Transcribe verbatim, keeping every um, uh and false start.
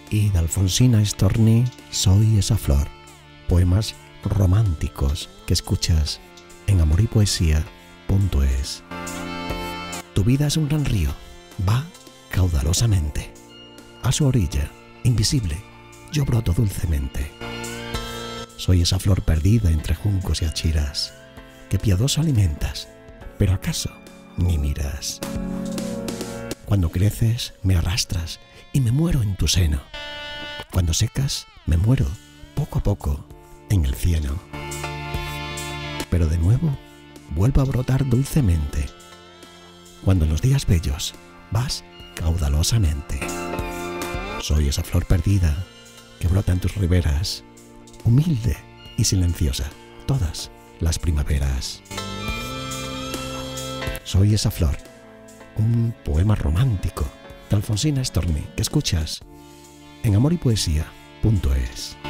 Y de Alfonsina Storni, Soy esa flor. Poemas románticos que escuchas en amor y poesía punto es. Tu vida es un gran río, va caudalosamente. A su orilla, invisible, yo broto dulcemente. Soy esa flor perdida entre juncos y achiras, que piadoso alimentas, pero acaso ni miras. Cuando creces, me arrastras y me muero en tu seno. Cuando secas, me muero poco a poco en el cieno. Pero de nuevo, vuelvo a brotar dulcemente. Cuando en los días bellos vas caudalosamente. Soy esa flor perdida que brota en tus riberas, humilde y silenciosa, todas las primaveras. Soy esa flor, un poema romántico de Alfonsina Storni que escuchas en amor y poesía punto es.